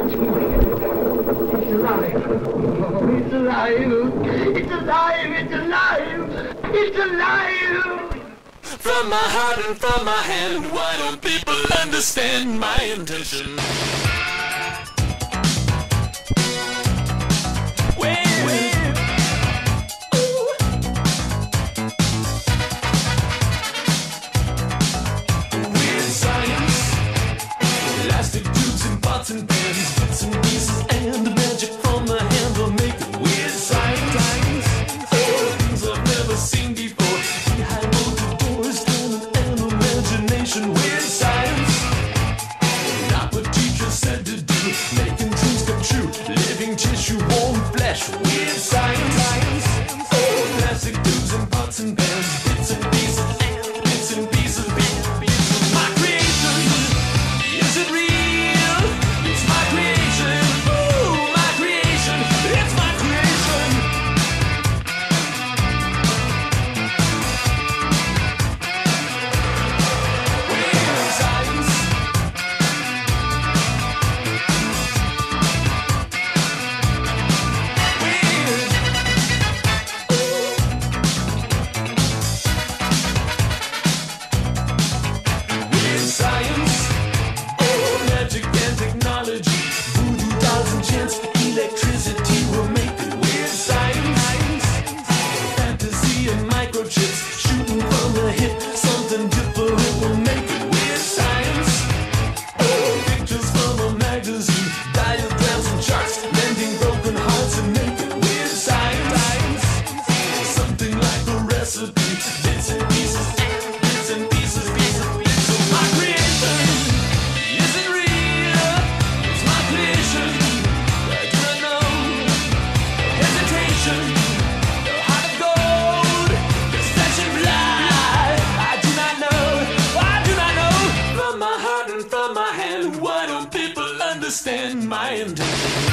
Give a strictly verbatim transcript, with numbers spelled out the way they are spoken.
It's alive, it's alive, it's alive. From my heart and from my hand, why don't people understand my intention? And pens, bits and pieces, and the magic from the hand will make it weird science. Oh, things I've never seen before. Behind motor doors, talent and imagination. Weird science. Not what teachers said to do. Making dreams come true. Living tissue, warm flesh. Weird science. Oh, plastic tubes and pots and pans, bits and pieces, and bits and pieces. My creation, is it real? Electricity will make it weird science. Fantasy and microchips shooting from the hip. Something different will make it weird science. Oh, pictures from a magazine, diagrams and charts, mending broken hearts and make it weird science. Something like a recipe, bits and pieces, bits and pieces, bits and pieces. My creation, is it real? It's my creation. Why don't people understand my intention?